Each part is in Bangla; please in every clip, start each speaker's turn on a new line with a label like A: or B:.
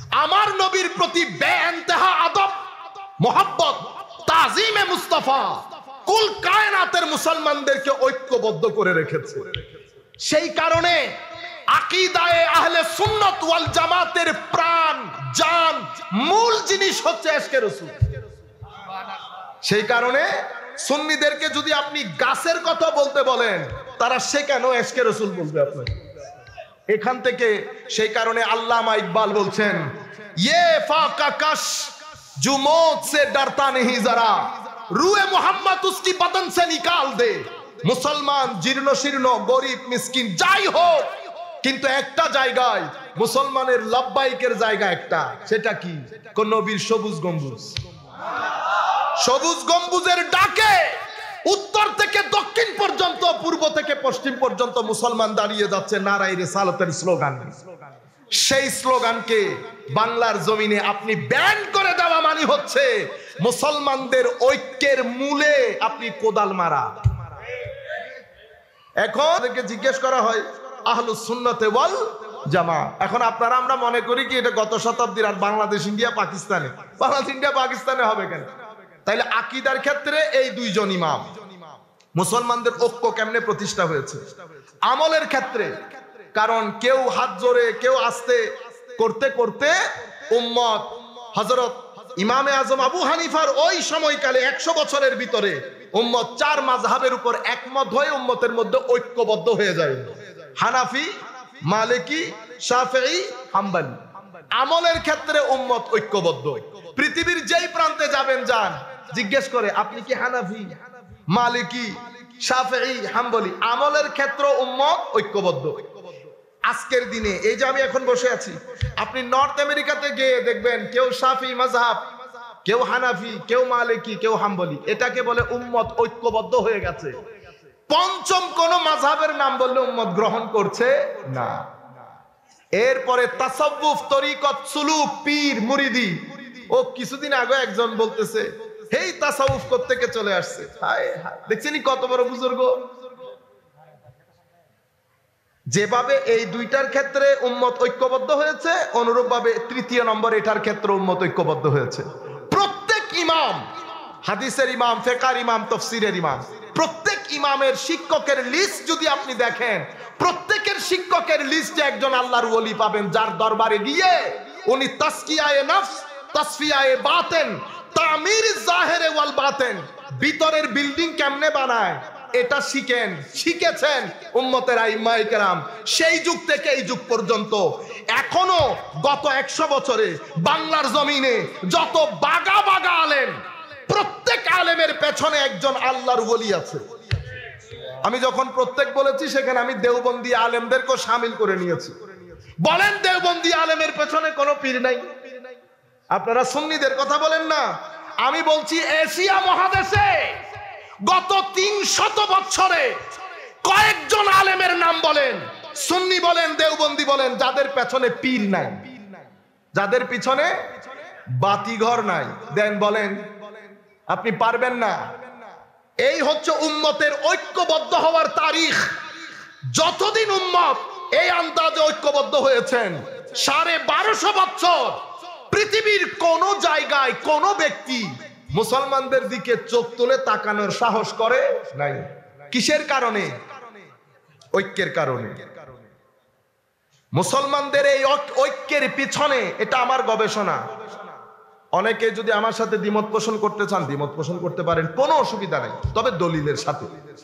A: আমার নবীর প্রতি বেইন্তেহা আদব, মোহাব্বত, তাজিমে মুস্তাফা কুল কায়নাতের মুসলমানদেরকে ঐক্যবদ্ধ করে রেখেছে। সেই কারণে আকীদায়ে আহলে সুন্নাত ওয়াল জামাতের প্রাণ, জান, মূল জিনিস হচ্ছে ইশকে রাসূল। সেই কারণে সুন্নিদেরকে যদি আপনি গাছের কথা বলতে বলেন, তারা সে কেন ইশকে রাসূল বলবে আপনাকে? এখান থেকে সেই কারণে আল্লামা ইকবাল বলছেন, ये फाका कश जो मौत से डरता नहीं जरा रूए मोहम्मद उसकी बदन से निकाल दे। মুসলমান জীর্ণ শীর্ণ, গরিব, মিসকিন যাই হোক, কিন্তু একটা জায়গায় মুসলমানের লাব্বাইকের জায়গা একটা, সেটা কি? কোন নবীর সবুজ গম্বুজ। সবুজ গম্বুজের ডাকে উত্তর থেকে দক্ষিণ পর্যন্ত, পূর্ব থেকে পশ্চিম পর্যন্ত মুসলমান দাঁড়িয়ে যাচ্ছে নারায়ে রিসালাতের স্লোগান। সেই স্লোগানকে বাংলার জমিনে আপনি ব্যান করে দেওয়া মানে হচ্ছে মুসলমানদের ঐক্যের মূলে আপনি কোদাল মারা। এখন জিজ্ঞেস করা হয় আহলুস সুন্নাতে ওয়াল জামাত। এখন আপনারা আমরা মনে করি কি এটা গত শতাব্দীর, আর বাংলাদেশ ইন্ডিয়া পাকিস্তানে, বাংলাদেশ ইন্ডিয়া পাকিস্তানে হবে কেন? তাইলে আকীদার ক্ষেত্রে এই দুইজন ইমাম। মুসলমানদের ঐক্য কেমনে প্রতিষ্ঠা হয়েছে? আমলের ক্ষেত্রে, কারণ কেউ হাত জোরে, কেউ আস্তে করতে করতে উম্মত হযরত ইমামে আজম আবু হানিফার ওই সময়কালে 100 বছরের ভিতরে উম্মত 4 মাযহাবের উপর একমত হয়ে উম্মতের মধ্যে ঐক্যবদ্ধ হয়ে যায়। হানাফি, মালিকি, শাফিঈ, হাম্বলি। আমলের ক্ষেত্রে উম্মত ঐক্যবদ্ধ। পৃথিবীর যেই প্রান্তে যাবেন, যান, জিজ্ঞেস করে আপনি কি হানাফি, মালিকি, শাফিঈ, হাম্বলি? আমলের ক্ষেত্র উম্মত ঐক্যবদ্ধ। আজকের দিনে এই যে আমি এখন বসে আছি, আপনি নর্থ আমেরিকাতে গিয়ে দেখবেন কেউ শাফিঈ মাযহাব, কেউ হানাফি, কেউ মালিকি, কেউ হাম্বলি। এটাকে বলে উম্মত ঐক্যবদ্ধ হয়ে গেছে। পঞ্চম কোন মাযহাবের নাম বললে উম্মত গ্রহণ করছে না। এরপরে তাসাউফ, তরিকত, সুলুক, পীর, মুরিদি। ও কিছুদিন আগে একজন বলতেছে, হেই তাসাউফ কোত্থেকে চলে আসছে। হায় হায়, দেখছেনই কত বড় বুজুর্গ। যেভাবে এই দুইটার ক্ষেত্রে উম্মত ঐক্যবদ্ধ হয়েছে, অনুরূপভাবে তৃতীয় নম্বর এটার ক্ষেত্রে উম্মত ঐক্যবদ্ধ হয়েছে। প্রত্যেক ইমাম, হাদিসের ইমাম, ফিকহের ইমাম, তাফসীরের ইমাম, প্রত্যেক ইমামের শিক্ষকের লিস্ট যদি আপনি দেখেন, প্রত্যেকের শিক্ষকের লিস্টে একজন আল্লাহর ওলি পাবেন, যার দরবারে গিয়ে উনি তাসকিয়ায়ে নফস, তাসফিয়ায়ে বাতিন, তামিরিজ জাহিরে ওয়াল বাতিন, ভিতরের বিল্ডিং কেমনে বানায় এটা শিখেছেন উম্মতের আইম্মায়ে কেরাম। সেই যুগ থেকে এই যুগ পর্যন্ত এখনো গত 100 বছরে বাংলার জমিনে যত বাগা বাগা আলেম, প্রত্যেক আলেমের পেছনে একজন আল্লাহর ওলি আছে। আমি যখন প্রত্যেক বলেছি, সেখানে আমি দেওবন্দি আলেমদেরকে শামিল করে নিয়েছি। বলেন দেওবন্দি আলেমের পেছনে কোনো পীর নাই? আপনারা সুন্নিদের কথা বলেন না, আমি বলছি এশিয়া মহাদেশে গত 300 বছরে কয়েকজন আলেমের নাম বলেন, সুন্নি বলেন, দেওবন্দি বলেন, যাদের পেছনে পীর নাই, যাদের পিছনে বাতিঘর নাই। দেন বলেন, আপনি পারবেন না। এই হচ্ছে উম্মতের ঐক্যবদ্ধ হওয়ার তারিখ। যতদিন উম্মত এই আন্দাজে ঐক্যবদ্ধ হয়েছেন, 1250 বছর পৃথিবীর কোন জায়গায় কোন ব্যক্তি মুসলমানদের দিকে চোখ তুলে তাকানোর সাহস করে নাই। কিসের কারণে? ঐক্যের কারণে। মুসলমানদের এই ঐক্যের পিছনে, এটা আমার গবেষণা, অনেকে যদি আমার সাথে দ্বিমত পোষণ করতে চান, দ্বিমত পোষণ করতে পারেন, কোনো অসুবিধা নাই, তবে দলিলের সাথে।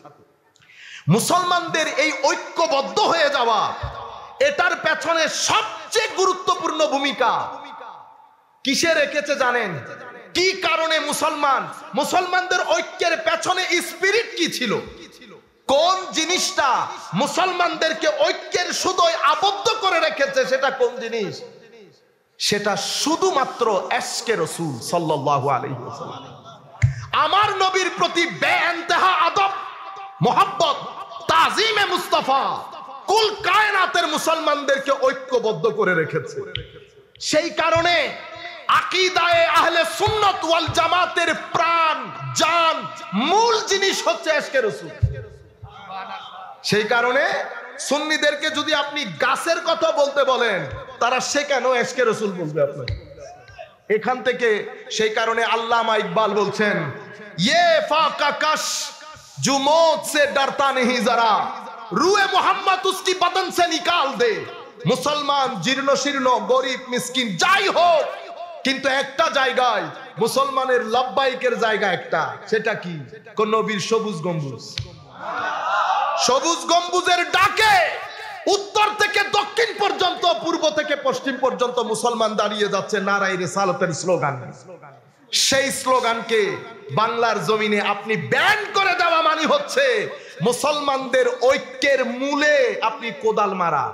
A: মুসলমানদের এই ঐক্যবদ্ধ হয়ে যাওয়া, এটার পেছনে সবচেয়ে গুরুত্বপূর্ণ ভূমিকা কিসে রেখেছে জানেন? কি কারণে মুসলমানদের ঐক্যের পেছনে স্পিরিট কি ছিল? কোন জিনিসটা মুসলমানদেরকে ঐক্যের সুতোয় আবদ্ধ করে রেখেছে? সেটা কোন জিনিস? সেটা শুধুমাত্র ইশকে রাসূল সাল্লাল্লাহু আলাইহি ওয়াসাল্লাম। আমার নবীর প্রতি বেইন্তেহা আদব, মোহাব্বত, তাজিমে মুস্তাফা কুল কায়নাতের মুসলমানদেরকে ঐক্যবদ্ধ করে রেখেছে। সেই কারণে আকীদায়ে আহলে সুন্নাত ওয়াল জামাতের প্রাণ, জান, মূল জিনিস হচ্ছে ইশকে রাসূল। সেই কারণে সুন্নিদেরকে যদি আপনি গাছের কথা বলতে বলেন, তারা সে কেন এশকে রসুল বলবে আপনার? এখান থেকে সেই কারণে আল্লামা ইকবাল বলছেন, ये फाका कश जो मौत से डरता नहीं जरा रूए मोहम्मद उसकी बदन से निकाल दे। মুসলমান জীর্ণ শীর্ণ গরিব মিসকিন যাই হোক, কিন্তু একটা জায়গায় মুসলমানের লাব্বাইকের জায়গা একটা, সেটা কি? কোন নবীর সবুজ গম্বুজ। সবুজ গম্বুজের ডাকে উত্তর থেকে দক্ষিণ পর্যন্ত, পূর্ব থেকে পশ্চিম পর্যন্ত মুসলমান দাঁড়িয়ে যাচ্ছে নারায়ে রিসালাতের স্লোগান। সেই স্লোগানকে বাংলার জমিনে আপনি ব্যান করে দেওয়া মানে হচ্ছে মুসলমানদের ঐক্যের মূলে আপনি কোদাল মারা।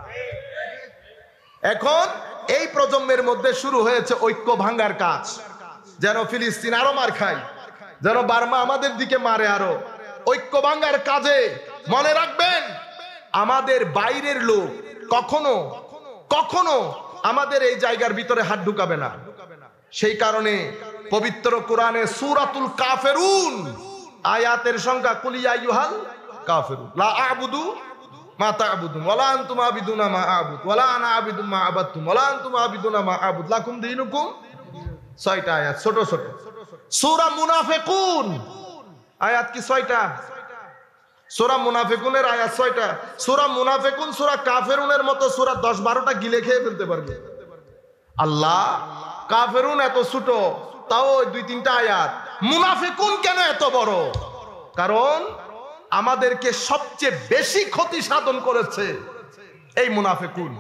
A: এখন এই প্রজন্মের মধ্যে শুরু হয়েছে ঐক্য ভাঙার কাজ, যেন ফিলিস্তিন আরো মার খায়, যেন বার্মা আমাদের দিকে মারে আরো। ঐক্য ভাঙার কাজে মনে রাখবেন, আমাদের বাইরের লোক কখনো কখনো আমাদের এই জায়গার ভিতরে হাত ঢুকাবে না। সেই কারণে পবিত্র কোরআনে সূরাতুল কাফিরুন আয়াতের সংখ্যা কুল ইয়া আইয়ুহাল কাফিরুন লা আ'বুদু মা তা'বুদুন ওয়ালা আনতুম আবিদুনা মা আ'বুদ ওয়ালা আনা আবিদু মা আবাদতুম ওয়ালা আনতুম আবিদুনা মা আ'বুদ লাকুম দীনুকুম। 6টা আয়াত, ছোট ছোট। সূরা মুনাফিকুন আয়াত কি 6টা? সূরা মুনাফিকুনের আয়াত 6টা। সূরা মুনাফিকুন সূরা কাফিরুনের মতো সূরা 10-12টা গিলে খেয়ে ফেলতে পারবে আল্লাহ। কাফিরুন এত ছোট, তাও 2-3টা আয়াত। মুনাফিকুন কেন এত বড়? কারণ আমাদেরকে সবচেয়ে বেশি ক্ষতি সাধন করেছে এই মুনাফিকুন।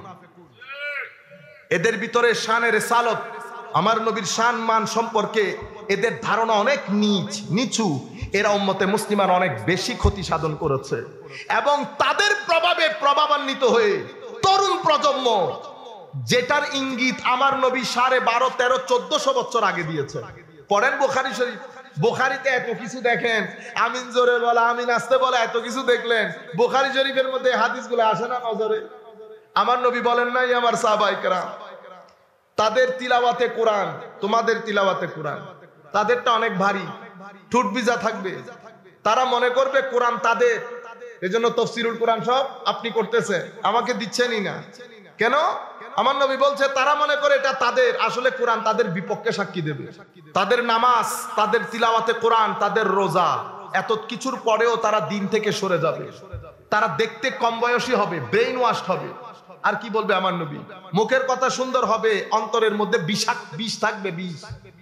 A: এদের ভিতরে শানে রিসালাত, আমার নবীর শান মান সম্পর্কে এদের ধারণা অনেক নিচু। এরা উম্মতে মুসলিমার অনেক বেশি ক্ষতি সাধন করেছে এবং তাদের প্রভাবে প্রভাবান্বিত হয়ে তরুণ প্রজন্ম, যেটার ইঙ্গিত আমার নবী 12,500, 13, 1400 বছর আগে দিয়েছে। পড়েন বুখারী শরীফ, বুখারীতে এত কিছু দেখেন, আমিন জোরে বলা, আমিন আস্তে বলা, এত কিছু দেখলেন। বুখারী শরীফের মধ্যে হাদিসগুলো আসে না নজরে? আমার নবী বলেন নাই আমার সাহাবায়ে কেরাম, তাদের তিলাওয়াতে কোরআন, তোমাদের তিলাওয়াতে কোরআন, তাদেরটা অনেক ভারী, ঠুট ভিজা থাকবে। তারা মনে করবে কোরআন তাদের, এজন্য তাফসীরুল কোরআন সব আপনি করতেছেন, আমাকে দিচ্ছেনই না কেন? আমার নবী বলছে তারা মনে করে এটা তাদের, আসলে কোরআন তাদের বিপক্ষে সাক্ষী দেবে। তাদের নামাজ, তাদের তিলাওয়াতে কোরআন, তাদের রোজা, এত কিছুর পরেও তারা দিন থেকে সরে যাবে। তারা দেখতে কম বয়সী হবে, ব্রেইন ওয়াশড হবে। আর কি বলবে আমার নবী? মুখের কথা সুন্দর হবে, অন্তরের মধ্যে বিষ থাকবে, বিষ।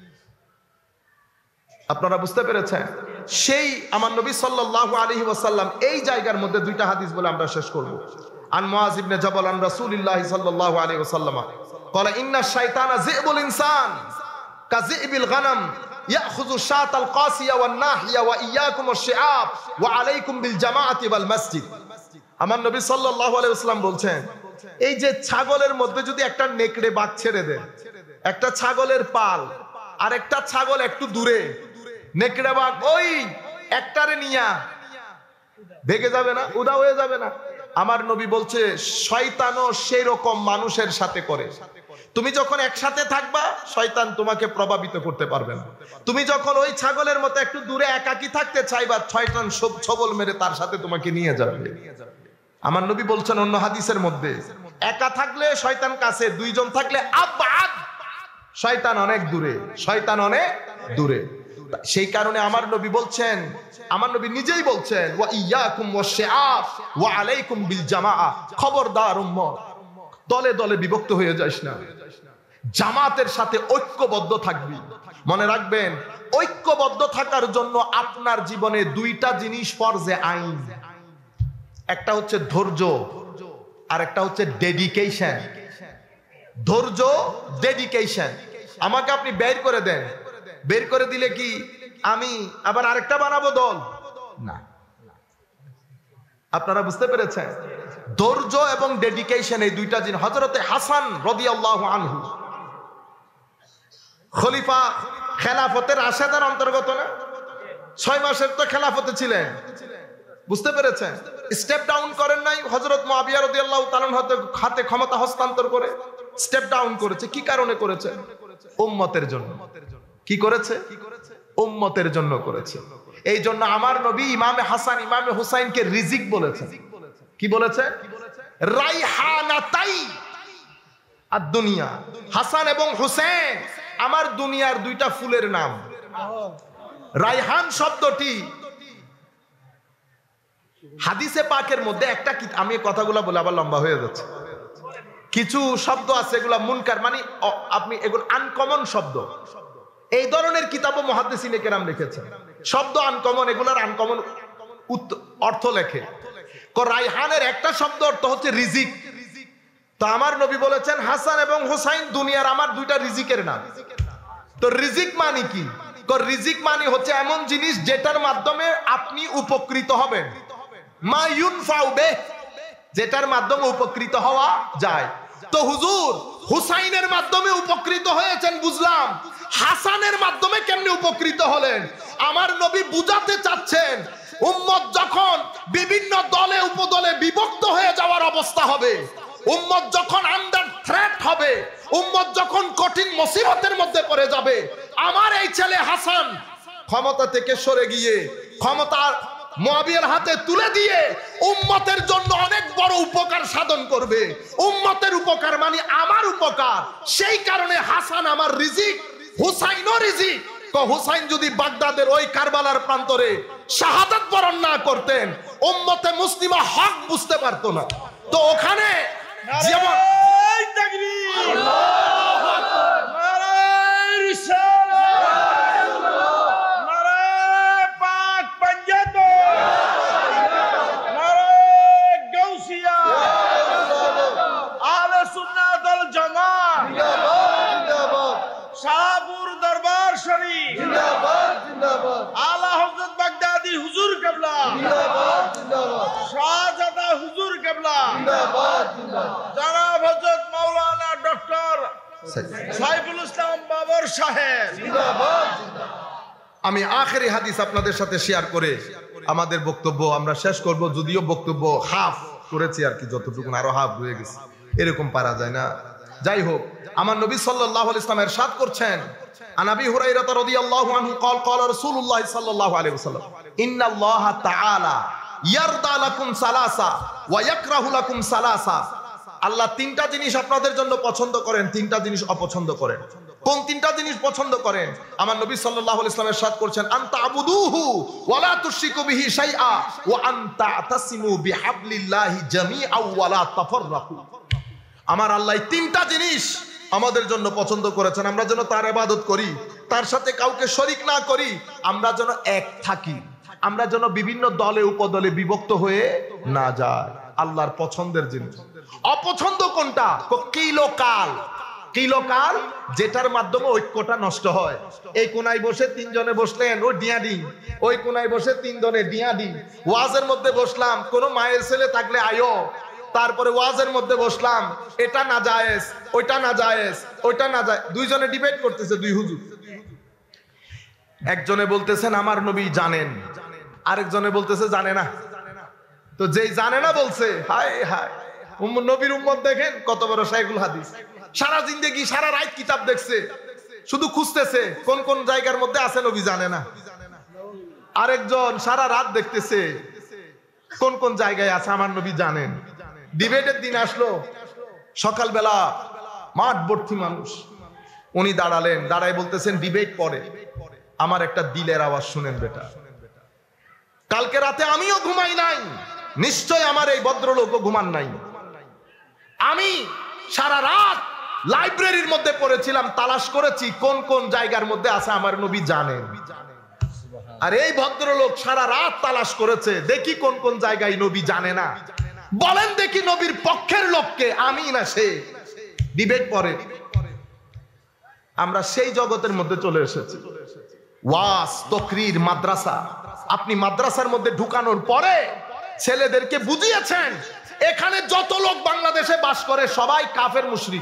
A: আপনারা বুঝতে পেরেছেন? সেই আমার নবী সাল্লাল্লাহু আলাইহি ওয়াসাল্লাম এই জায়গার মধ্যে 2টা হাদিস বলে আমরা শেষ করব। আন মুআয ইবনে জাবাল আন রাসূলিল্লাহ সাল্লাল্লাহু আলাইহি ওয়াসাল্লাম ক্বালা ইন্না শাইতানা যিবুল ইনসান কাযিবিল গানাম ইয়াখুযু শাতাল কাসিয়া ওয়ান নাহিয়া ওয়া ইয়াকুম আশ-শিআব ওয়া আলাইকুম বিল জামাআতি ওয়াল মসজিদ। আমার নবী সাল্লাল্লাহু আলাইহি ওয়াসাল্লাম বলছেন, এই যে ছাগলের মধ্যে যদি একটা নেকড়ে বাঘ ছেড়ে দেয়, একটা ছাগলের পাল আর একটা ছাগল একটু দূরে, নেকড়ে বাঘ ওই একটারে নিয়া ভেগে যাবে না? উদা হয়ে যাবে না? আমার নবী বলছে শয়তানও সেই রকম মানুষের সাথে করে। তুমি যখন একসাথে থাকবা, শয়তান তোমাকে প্রভাবিত করতে পারবে না। তুমি যখন ওই ছাগলের মতো একটু দূরে একাকী থাকতে চাইবা, শয়তান সব ছবল মেরে তার সাথে তোমাকে নিয়ে যাবে। আমার নবী বলছেন অন্য হাদিসের মধ্যে, একা থাকলে শয়তান কাছে, 2 জন থাকলে আবাদ, শয়তান অনেক দূরে, শয়তান অনেক দূরে। সেই কারণে আমার নবী বলছেন, আমার নবী নিজেই বলছেন, ওয়া ইয়াকুম ওয়াশ-শিআব ওয়া আলাইকুম বিল জামাআ, খবরদার উম্মত, দলে দলে বিভক্ত হয়ে যাস না, জামাতের সাথে ঐক্যবদ্ধ থাকবি। মনে রাখবেন, ঐক্যবদ্ধ থাকার জন্য আপনার জীবনে 2টা জিনিস ফরজে আইন। একটা হচ্ছে ধৈর্য আর একটা হচ্ছে ডেডিকেশন। ধৈর্য, ডেডিকেশন। আমাকে আপনি বের করে দেন, বের করে দিলে কি আমি আবার আরেকটা বানাবো দল? না। আপনারা বুঝতে পেরেছেন? ধৈর্য এবং ডেডিকেশন, এই 2টা জিনিস। হযরতে হাসান রাদিয়াল্লাহু আনহু খলিফা, খেলাফতের রাশেদার অন্তর্গত না? 6 মাসের তো খেলাফতে ছিলেন। বুঝতে পেরেছেন? স্টেপ ডাউন করেন নাই হযরত মুআবিয়া রাদিয়াল্লাহু তাআলা হাতে ক্ষমতা হস্তান্তর করে স্টেপ ডাউন করেছে। কি কারণে করেছে? উম্মতের জন্য। কি করেছে? উম্মতের জন্য করেছে। এই জন্য আমার নবী ইমামে হাসান, ইমামে হুসাইনকে রিজিক বলেছেন। কি বলেছে? রাইহানাতাই, আর দুনিয়া। হাসান এবং হুসেন আমার দুনিয়ার দুইটা ফুলের নাম। রায়হান শব্দটি হাদিসে পাকের মধ্যে একটা, আমি কথাগুলো বলে আবার লম্বা হয়ে যাচ্ছে, কিছু শব্দ আছে এগুলা মুনকার, মানে আপনি এগুলো আনকমন শব্দ, এই ধরনের কিতাবও মুহাদ্দিসিনে কেরাম লিখেছেন। শব্দ আনকমন, এগুলার আনকমন অর্থ লেখে। রায়হানের একটা শব্দ অর্থ হচ্ছে রিজিক। তো আমার নবী বলেছেন হাসান এবং হুসাইন দুনিয়ার আমার দুইটা রিজিকের নাম। তো রিজিক মানে কি? রিজিক মানে হচ্ছে এমন জিনিস যেটার মাধ্যমে আপনি উপকৃত হবেন, মা ইউনফাউ বিহি, যেটার মাধ্যমে উপকৃত হওয়া যায়। তো হুজুর হুসাইনের মাধ্যমে উপকৃত হয়েছেন বুঝলাম, হাসানের মাধ্যমে কেমনে উপকৃত হলেন? আমার নবী বুঝাতে চাচ্ছেন উম্মত যখন বিভিন্ন দলে উপদলে বিভক্ত হয়ে যাওয়ার অবস্থা হবে, উম্মত যখন আন্ডার থ্রেট হবে, উম্মত যখন কঠিন মুসিবতের মধ্যে পড়ে যাবে, আমার এই ছেলে হাসান ক্ষমতা থেকে সরে গিয়ে ক্ষমতা মুআবিয়ার হাতে তুলে দিয়ে উম্মতের জন্য অনেক বড় উপকার সাধন করবে। উম্মতের উপকার মানে আমার উপকার। সেই কারণে হাসান আমার রিজিক, হুসাইনও রিজিক। হুসাইন যদি বাগদাদের ওই কারবালার প্রান্তরে শাহাদাত বরণ না করতেন, উম্মতে মুসলিমা হক বুঝতে পারতো না। তো ওখানে যেমন আমি আখেরি হাদিস আপনাদের সাথে শেয়ার করে আমাদের বক্তব্য আমরা শেষ করব। যদিও বক্তব্য হাফ করেছি আর কি, যতটুকু আরো হাফ হয়ে গেছে, এরকম পারা যায় না। যাই হোক, আমার নবী সাল্লাল্লাহু আলাইহি ওয়াসাল্লাম ইরশাদ করছেন, আনাবি হুরায়রা রাদিয়াল্লাহু আনহু قال قال رسول الله صلى الله عليه وسلم ان الله تعالى يرضى لكم ثلاثه ويكره لكم ثلاثه। আল্লাহ তিনটা জিনিস আপনাদের জন্য পছন্দ করেন, তিনটা জিনিস অপছন্দ করেন। কোন তিনটা জিনিস পছন্দ করেন? আমার নবী সাল্লাল্লাহু আলাইহি ওয়াসাল্লাম ইরশাদ করেছেন, আনতা আবুদুহু ওয়া লা তুশরিকু বিহি শাইআ ওয়া আনতা তাসিমু বিহাবলিল্লাহি জামিআ ওয়া লা তাফাররাকু। আমার আল্লাহ তিনটা জিনিস আমাদের জন্য পছন্দ করেছেন, আমরা যেন তার ইবাদত করি, তার সাথে কাউকে শরীক না করি, আমরা যেন এক থাকি, আমরা যেন বিভিন্ন দলে উপদলে বিভক্ত হয়ে না যায়। আল্লাহর পছন্দের জিনিস। অপছন্দ কোনটা? কিলোকাল। কিলোকাল যেটার মাধ্যমে ঐক্যটা নষ্ট হয়। এই কোনায় বসে তিনজনে বসলেন, ও ডিয়াডি, ওই কোনায় বসে তিনজনে ডিয়াডি। ওয়াজের মধ্যে বসলাম, কোন মায়ের ছেলে থাকলে আয়ো, তারপরে ওয়াজের মধ্যে বসলাম, এটা না জায়েজ, ওইটা না জায়েজ, ওইটা না জায়েজ, দুইজনে ডিবেট করতেছে, দুই হুজুর। একজনে বলতেছেন আমার নবী জানেন, আরেকজনে বলতেছে জানে না। তো যেই জানে না বলছে, হায় হায়, নবীর উম্মত দেখেন কত বড় শাইখুল হাদিস, সারা জিন্দেগি সারা রাত কিতাব দেখছে, শুধু খুঁজতেছে কোন কোন জায়গার মধ্যে আছে নবী জানে না। আরেকজন সারা রাত দেখতেছে কোন কোন জায়গায় আছে আমার নবী জানেন। ডিবেটের দিন আসলো, সকালবেলা মাঠ ভর্তি মানুষ, উনি দাঁড়ালেন, দাঁড়ায় বলতেছেন ডিবেট পরে আমার একটা দিলের আওয়াজ শুনেন বেটা, কালকে রাতে আমিও ঘুমাই নাই, নিশ্চয় আমার এই ভদ্রলোকও ঘুমান নাই। আমি সারা রাত লাইব্রেরির মধ্যে পড়েছিলাম, তালাশ করেছি কোন কোন জায়গার মধ্যে আছে আমার নবী জানেন। আর এই ভদ্রলোক সারা রাত তালাশ করেছে, দেখি কোন কোন জায়গায় নবী জানে না। বলেন দেখি নবীর পক্ষের লোককে, আমি না সে? ডিবেট পরে আমরা সেই জগতের মধ্যে চলে এসেছি। ওয়াজ, তাকরীর, মাদ্রাসা। আপনি মাদ্রাসার মধ্যে ঢুকানোর পরে ছেলেদেরকে বুঝিয়েছেন এখানে যত লোক বাংলাদেশে বাস করে সবাই কাফের মুশরিক,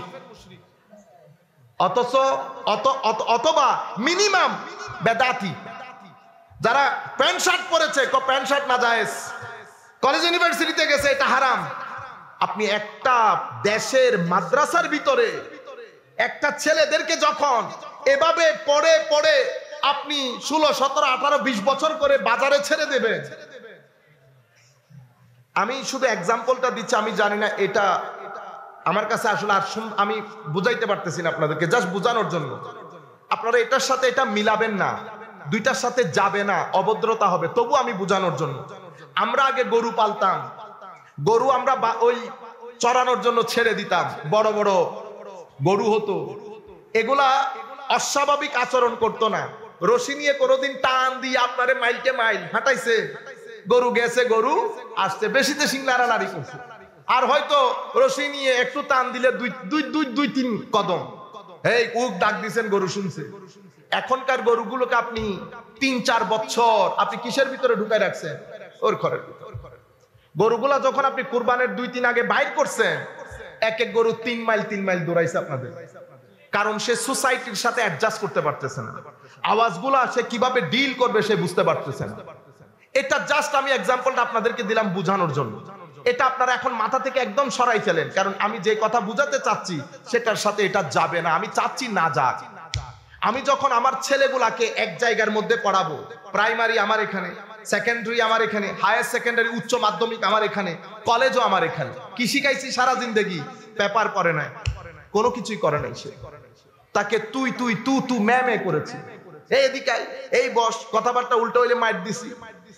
A: অথচ অথবা মিনিমাম বেদাতি। যারা প্যান্ট শার্ট পরেছে, প্যান্ট শার্ট না জায়েজ, কলেজ ইউনিভার্সিটিতে গেছে, এটা হারাম। আপনি একটা দেশের মাদ্রাসার ভিতরে একটা ছেলেদেরকে যখন এভাবে পড়ে পড়ে আপনি 16, 17, 18, 20 বছর করে বাজারে ছেড়ে দেবেন, আমি শুধু এক্সাম্পলটা দিচ্ছি, আমি জানি না এটা আমার কাছে আসলে আর আমি বুঝাইতে পারতেছি না আপনাদেরকে, জাস্ট বোঝানোর জন্য। আপনারা এটার সাথে এটা মিলাবেন না, দুইটার সাথে যাবে না, অভদ্রতা হবে। তবু আমি বোঝানোর জন্য, আমরা আগে গরু পালতাম, গরু আমরা ওই চড়ানোর জন্য ছেড়ে দিতাম, বড় বড় গরু হতো, এগুলা অস্বাভাবিক আচরণ করতো না। রশি নিয়ে কোনোদিন টান দিয়ে আপনারে মাইলকে মাইল হাঁটাইছে, গরু গেছে, গরু আসছে, বেশিতে সিং লাড়ালাড়ি করছে। আর হয়তো রশি নিয়ে একটু টান দিলে দুই তিন কদম এই উক ডাক দিছেন, গরু শুনছে। এখনকার গরুগুলোকে আপনি ৩-৪ বছর আপনি কিসের ভিতরে ঢুকায় রাখছেন? ওর ঘরের ভিতরে। গরুগুলা যখন আপনি কুরবানের ২-৩ আগে বাইর করছেন, এক এক গরু ৩ মাইল দৌড়াইছে আপনাদের, কারণ সে সোসাইটির সাথে অ্যাডজাস্ট করতে পারতেছে না। আওয়াজগুলা সে কিভাবে ডিল করবে সে বুঝতে পারতেছে না। এটা জাস্ট আমি এক্সাম্পলটা আপনাদেরকে দিলাম বোঝানোর জন্য। এটা আপনারা এখন মাথা থেকে একদম সরাই ফেলেন, কারণ আমি যে কথা বুঝাতে চাচ্ছি সেটার সাথে এটা যাবে না। আমি চাচ্ছি না যাক। আমি যখন আমার ছেলেগুলাকে এক জায়গার মধ্যে পড়াবো, প্রাইমারি আমার এখানে, সেকেন্ডারি আমার এখানে, হায়ার সেকেন্ডারি উচ্চ মাধ্যমিক আমার এখানে, কলেজও আমার এখানে, কি শিখাইছি সারা জিন্দেগি? পেপার পড়ে নাই, কোনো কিছুই করে নাই সে। তাকে তুই তুই তু তু ম্যামে করেছি, এই এদিকে এই বস, কথাবার্তা উল্টো হইলে মাইর দিছি।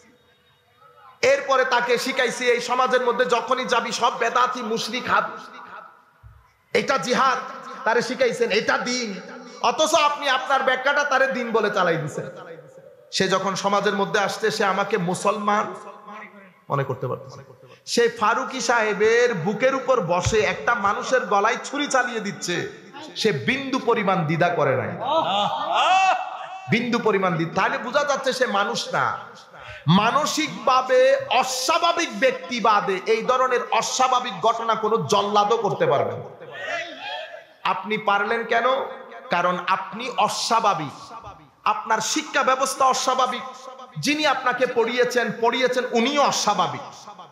A: এরপরে তাকে শিখাইছি এই সমাজের মধ্যে যখনই যাবি সব বেদাতি মুশরিক হাত, এটা জিহাদ, তারে শিখাইছেন, এটা দিন। অথচ আপনি আপনার ব্যাখ্যাটা তারে দিন বলে চালাই দিছেন। সে যখন সমাজের মধ্যে আসছে, সে আমাকে মুসলমান মনে করতে পারতেছে। সে ফারুকি সাহেবের বুকের উপর বসে একটা মানুষের গলায় ছুরি চালিয়ে দিচ্ছে, সে বিন্দু পরিমাণ দ্বিধা করে নাই, বিন্দু পরিমাণ দ্বিধা। তাহলে বোঝা যাচ্ছে সে মানুষ না। মানসিকভাবে অস্বাভাবিক ব্যক্তি বাদে এই ধরনের অস্বাভাবিক ঘটনা কোনো জল্লাদও করতে পারবে না। আপনি পারলেন কেন? কারণ আপনি অস্বাভাবিক, আপনার শিক্ষা ব্যবস্থা অস্বাভাবিক, যিনি আপনাকে পড়িয়েছেন উনিও অস্বাভাবিক।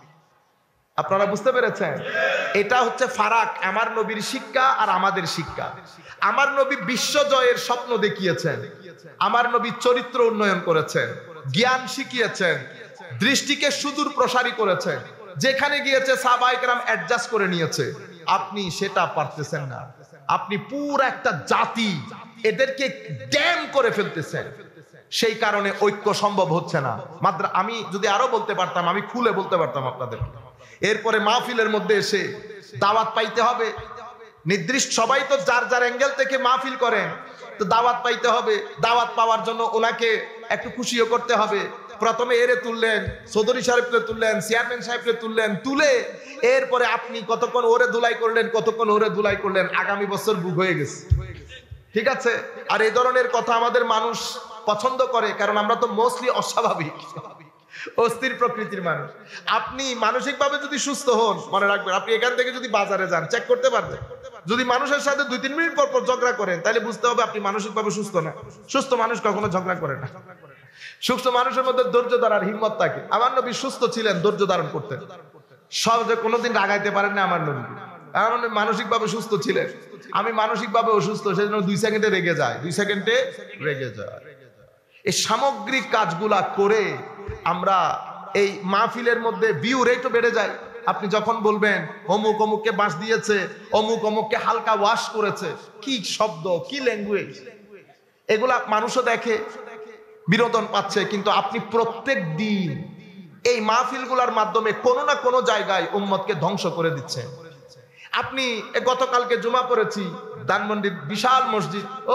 A: আপনারা বুঝতে পেরেছেন? এটা হচ্ছে ফারাক আমার নবীর শিক্ষা আর আমাদের শিক্ষা। আমার নবী বিশ্বজয়ের স্বপ্ন দেখিয়েছেন, আমার নবী চরিত্র উন্নয়ন করেছেন, জ্ঞান শিখিয়েছেন, দৃষ্টিকে সুদূর প্রসারী করেছেন, যেখানে গিয়েছে সাহাবায়ে কেরাম অ্যাডজাস্ট করে নিয়েছে। আপনি সেটা পারতেছেন না। আপনি পুরো একটা জাতি এদেরকে ড্যাম করে ফেলতেছেন, সেই কারণে ঐক্য সম্ভব হচ্ছে না। মাত্র আমি যদি আরো বলতে পারতাম, আমি খুলে বলতে পারতাম আপনাদের। এরপরে মাহফিলের মধ্যে এসে দাওয়াত পাইতে হবে নির্দিষ্ট, সবাই তো যার যার অ্যাঙ্গেল থেকে মাহফিল করেন, তো দাওয়াত পাইতে হবে। দাওয়াত পাওয়ার জন্য ওনাকে একটু খুশিও করতে হবে। প্রথমে এরে তুললেন, চৌধুরী সাহেবকে তুললেন, চেয়ারম্যান সাহেবকে তুললেন, তুলে এরপরে আপনি কতক্ষণ ওরে ধুলাই করলেন, কতক্ষণ ওরে ধুলাই করলেন, আগামী বছর বুক হয়ে গেছে। ঠিক আছে? আর এই ধরনের কথা আমাদের মানুষ পছন্দ করে, কারণ আমরা তো মোস্টলি অস্বাভাবিক, অস্থির প্রকৃতির মানুষ। আপনি মানসিকভাবে যদি সুস্থ হন, মনে রাখবেন, আপনি এখান থেকে যদি বাজারে যান চেক করতে পারবেন, যদি মানুষের সাথে 2-3 মিনিট পর পর ঝগড়া করেন, তাহলে বুঝতে হবে আপনি মানসিকভাবে সুস্থ না। সুস্থ মানুষ কখনো ঝগড়া করে না। সুস্থ মানুষের মধ্যে ধৈর্য ধরার হিম্মত থাকে। আমার নবী সুস্থ ছিলেন, ধৈর্য ধারণ করতেন, সহজে কোনোদিন রাগাইতে পারেন না আমার নবী। আমার নবী মানসিকভাবে সুস্থ ছিলেন। আমি মানসিকভাবে অসুস্থ, সেজন্য 2 সেকেন্ডে রেগে যায়, 2 সেকেন্ডে রেগে যায়। এই সামগ্রিক কাজগুলা করে আমরা এই মাহফিলের মধ্যে ভিউ রেটও বেড়ে যায়। আপনি যখন বলবেন অমুক অমুককে বাঁশ দিয়েছে, অমুক অমুককে হালকা ওয়াশ করেছে, কি শব্দ, কি ল্যাঙ্গুয়েজ, এগুলা মানুষও দেখে, বিনোদন পাচ্ছে। কিন্তু আপনি প্রত্যেক দিন এই মাহফিলগুলোর মাধ্যমে কোনো না কোনো জায়গায় উম্মতকে ধ্বংস করে দিচ্ছেন। আপনি গতকালকে জুমা পড়েছি, ধানমন্ডির বিশাল মসজিদ, ও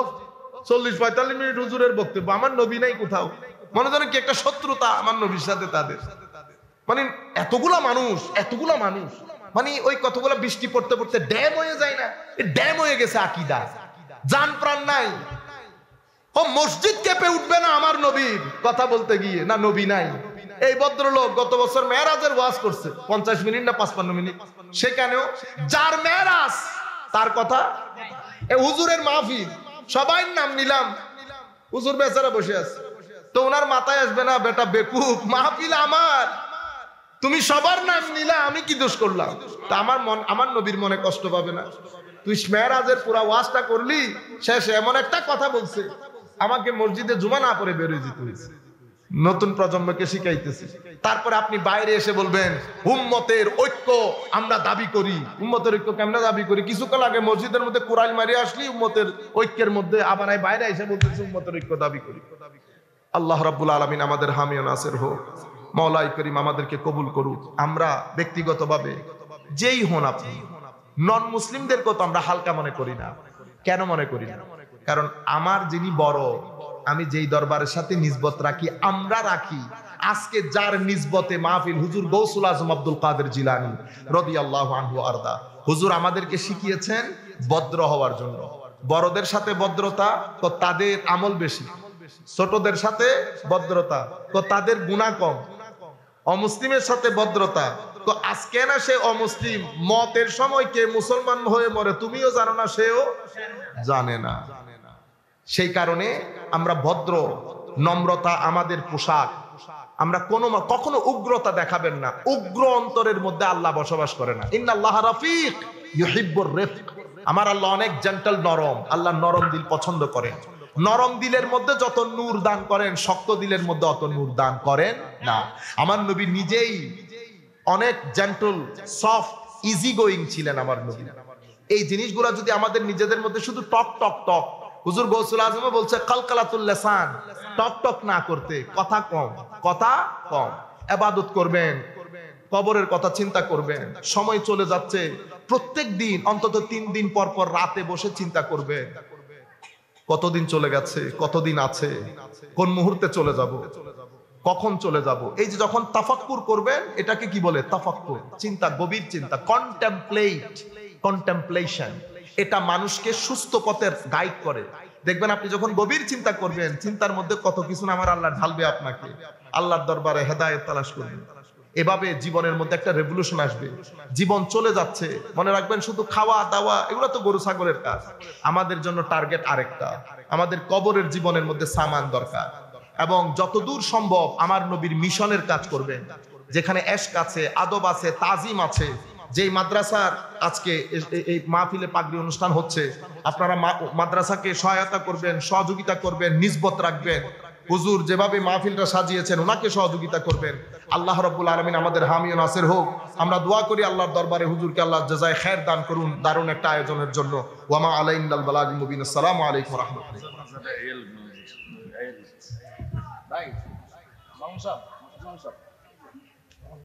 A: 40-45 মিনিট হুজুরের বক্তব্য, আমার নবী নাই কোথাও। মনে করেন কি একটা শত্রুতা আমার নবীর সাথে তাদের, মানে এতগুলা মানুষ, মানে ওই কতগুলা বৃষ্টি পড়তে পড়তে ড্যাম হয়ে যায় না? ড্যাম হয়ে গেছে আকীদা, জান প্রাণ নাই। ও মসজিদ কেঁপে উঠবে না আমার নবীর কথা বলতে গিয়ে, না নবী নাই। এই ভদ্রলোক গত বছর মেরাজের ওয়াজ করছে 50 মিনিট না 55 মিনিট, সেখানেও যার মেরাজ তার কথা। হুজুরের মাহফিল, সবাই নাম নিলাম, হুজুর বেচারা বসে আছে, তো ওনার মাথায় আসবে না বেটা বেকুব, মাহফিল আমার, তুমি সবার নাম নিলা, আমি কি দোষ করলাম? তা আমার নবীর মনে কষ্ট পাবে না? তুই মেরাজের পুরা ওয়াজটা করলি, শেষে এমন একটা কথা বলছে, আমাকে মসজিদে জুমা না পড়ে বেরোয় যেতে হয়েছে। নতুন প্রজন্মকে শিখাইতেছি। তারপরে আপনি বাইরে এসে বলবেন উম্মতের ঐক্য আমরা দাবি করি। উম্মতের ঐক্য কেমনে দাবি করি? কিছুক্ষণ আগে মসজিদের মধ্যে কোরআন মারিয়ে আসলি উম্মতের ঐক্যের মধ্যে, আবার বাইরে এসে বলতেছি উম্মতের ঐক্য দাবি করি। আল্লাহ রাব্বুল আলামিন আমাদের হামি ও নাসির হোক। মাওলাই করিম আমাদেরকে কবুল করুক। আমরা ব্যক্তিগতভাবে যেই হন, আপনি নন মুসলিমদেরকে তো আমরা হালকা মনে করি না। কেন মনে করি না? কারণ আমার যিনি বড়, আমি যেই দরবারের সাথে নিসবত রাখি, আমরা রাখি, আজকে যার নিসবতে মাহফিল, হুজুর গৌসুল আজম আব্দুল কাদের জিলানী রাদিয়াল্লাহু আনহু আরদা, হুজুর আমাদেরকে শিখিয়েছেন ভদ্র হওয়ার জন্য। বড়দের সাথে ভদ্রতা তো তাদের আমল বেশি, ছোটদের সাথে ভদ্রতা তো তাদের গুনাহ কম, অমুসলিমের সাথে ভদ্রতা তো আজকে না সে অমুসলিম, মতের সময় কে মুসলমান হয়ে মরে তুমিও জানো না, সেও জানে না। সেই কারণে আমরা ভদ্র, নম্রতা আমাদের পোশাক। আমরা কখনো উগ্রতা দেখাবেন না। উগ্র অন্তরের মধ্যে আল্লাহ বসবাস করে না। ইন্নাল্লাহ রাফিক ইউহিব্বুর রিফক। আমার আল্লাহ অনেক জেন্টল, নরম। আল্লাহ নরম দিল পছন্দ করেন। নরম দিলের মধ্যে যত নূর দান করেন, শক্ত দিলের মধ্যে অত নূর দান করেন না। আমার নবী নিজেই অনেক জেন্টল, সফট, ইজি গোয়িং ছিলেন আমার নবী। এই জিনিসগুলো যদি আমাদের নিজেদের মধ্যে শুধু টক টক টক, হুজুর গৌসুল আজম বলছে কালকালাতুল লিসান, টক টক না করতে, কথা কম, কথা কম। ইবাদত করবেন, কবরের কথা চিন্তা করবেন। সময় চলে যাচ্ছে, প্রত্যেক দিন অন্তত 3 দিন পর পর রাতে বসে চিন্তা করবেন কতদিন চলে গেছে, কতদিন আছে, কোন মুহূর্তে চলে যাব, কখন চলে যাব। এই যে যখন তাফাক্কুর করবেন, এটাকে কি বলে? তাফাক্কুর, চিন্তা, গভীর চিন্তা, কন্টেম্পলেশন। এটা মানুষকে সুস্থ পথের গাইড করে। দেখবেন আপনি যখন গভীর চিন্তা করবেন, চিন্তার মধ্যে কত কিছু আমার আল্লাহ ঢালবে আপনাকে, আল্লাহর দরবারে হেদায়েত তালাশ করবেন। এভাবে জীবনের মধ্যে একটা রেভলিউশন আসবে। জীবন চলে যাচ্ছে, মনে রাখবেন শুধু খাওয়া দাওয়া এগুলো তো গরু ছাগলের কাজ। আমাদের জন্য টার্গেট আরেকটা, আমাদের কবরের জীবনের মধ্যে সামান দরকার। এবং যতদূর সম্ভব আমার নবীর মিশনের কাজ করবেন। যেখানে এশক আছে, আদব আছে, তাজিম আছে। যেই মাদ্রাসার আজকে এই মাহফিলে পাগড়ি অনুষ্ঠান হচ্ছে, আপনারা মাদ্রাসাকে সহায়তা করবেন, সহযোগিতা করবেন, নিসবত রাখবেন। হুজুর যেভাবে মাহফিলটা সাজিয়েছেন, ওনাকে সহযোগিতা করবেন। আল্লাহ রাব্বুল আলামিন আমাদের হামি ও নাসির হোক। আমরা দোয়া করি আল্লাহর দরবারে হুজুরকে আল্লাহ জাযায়ে খায়ের দান করুন দারুণ একটা আয়োজনের জন্য। ওয়া মা আলাইনা ইল্লাল বালাগুল মুবিন। আসসালামু আলাইকুম ওয়া রাহমাতুল্লাহ।